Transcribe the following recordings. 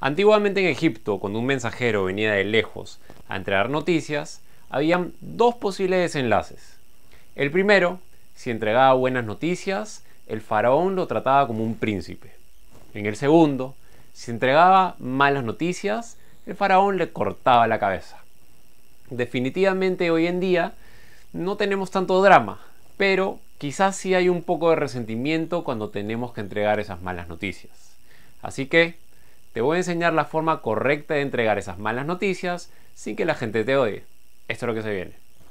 Antiguamente en Egipto, cuando un mensajero venía de lejos a entregar noticias, habían dos posibles desenlaces. El primero, si entregaba buenas noticias, el faraón lo trataba como un príncipe. En el segundo, si entregaba malas noticias, el faraón le cortaba la cabeza. Definitivamente hoy en día no tenemos tanto drama, pero quizás sí hay un poco de resentimiento cuando tenemos que entregar esas malas noticias. Así que te voy a enseñar la forma correcta de entregar esas malas noticias sin que la gente te odie. Esto es lo que se viene.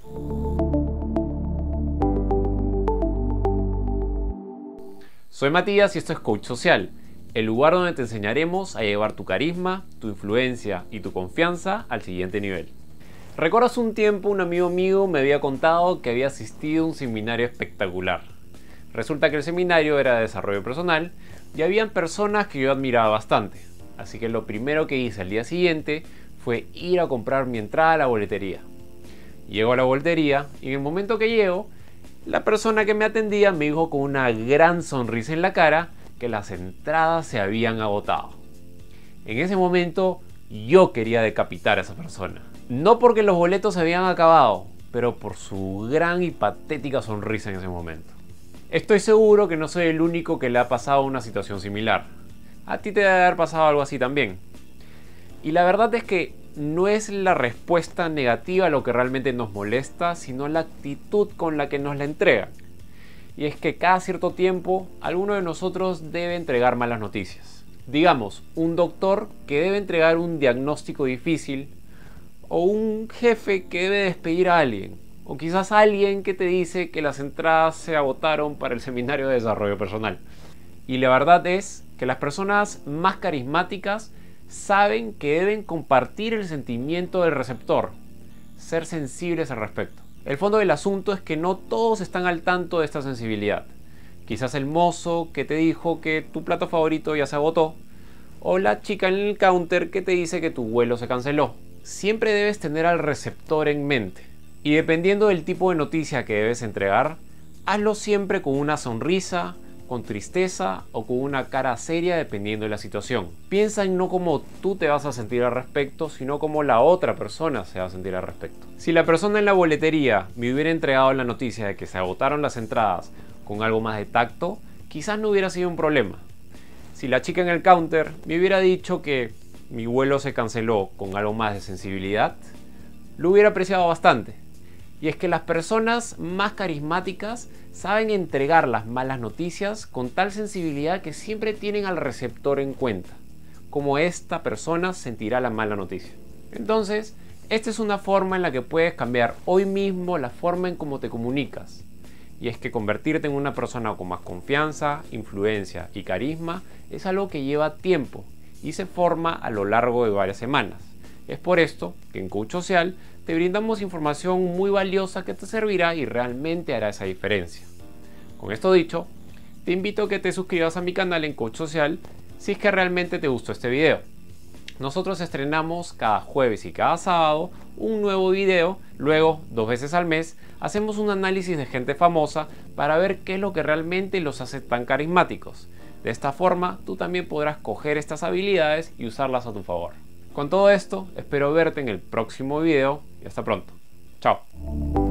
Soy Matías y esto es Coach Social, el lugar donde te enseñaremos a llevar tu carisma, tu influencia y tu confianza al siguiente nivel. Recuerdo hace un tiempo un amigo mío me había contado que había asistido a un seminario espectacular. Resulta que el seminario era de desarrollo personal y habían personas que yo admiraba bastante. Así que lo primero que hice al día siguiente fue ir a comprar mi entrada a la boletería. Llego a la boletería y en el momento que llego, la persona que me atendía me dijo con una gran sonrisa en la cara que las entradas se habían agotado. En ese momento yo quería decapitar a esa persona. No porque los boletos se habían acabado, pero por su gran y patética sonrisa en ese momento. Estoy seguro que no soy el único que le ha pasado una situación similar. A ti te debe haber pasado algo así también. Y la verdad es que no es la respuesta negativa lo que realmente nos molesta, sino la actitud con la que nos la entregan. Y es que cada cierto tiempo, alguno de nosotros debe entregar malas noticias. Digamos, un doctor que debe entregar un diagnóstico difícil, o un jefe que debe despedir a alguien, o quizás alguien que te dice que las entradas se agotaron para el seminario de desarrollo personal. Y la verdad es que las personas más carismáticas saben que deben compartir el sentimiento del receptor, ser sensibles al respecto. El fondo del asunto es que no todos están al tanto de esta sensibilidad. Quizás el mozo que te dijo que tu plato favorito ya se agotó, o la chica en el counter que te dice que tu vuelo se canceló. Siempre debes tener al receptor en mente. Y dependiendo del tipo de noticia que debes entregar, hazlo siempre con una sonrisa, con tristeza o con una cara seria dependiendo de la situación. Piensa en no cómo tú te vas a sentir al respecto, sino cómo la otra persona se va a sentir al respecto. Si la persona en la boletería me hubiera entregado la noticia de que se agotaron las entradas con algo más de tacto, quizás no hubiera sido un problema. Si la chica en el counter me hubiera dicho que mi vuelo se canceló con algo más de sensibilidad, lo hubiera apreciado bastante. Y es que las personas más carismáticas saben entregar las malas noticias con tal sensibilidad que siempre tienen al receptor en cuenta, como esta persona sentirá la mala noticia. Entonces, esta es una forma en la que puedes cambiar hoy mismo la forma en cómo te comunicas. Y es que convertirte en una persona con más confianza, influencia y carisma es algo que lleva tiempo y se forma a lo largo de varias semanas. Es por esto que en Coach Social te brindamos información muy valiosa que te servirá y realmente hará esa diferencia. Con esto dicho, te invito a que te suscribas a mi canal en Coach Social si es que realmente te gustó este video. Nosotros estrenamos cada jueves y cada sábado un nuevo video, luego 2 veces al mes hacemos un análisis de gente famosa para ver qué es lo que realmente los hace tan carismáticos. De esta forma, tú también podrás coger estas habilidades y usarlas a tu favor. Con todo esto, espero verte en el próximo video y hasta pronto. Chao.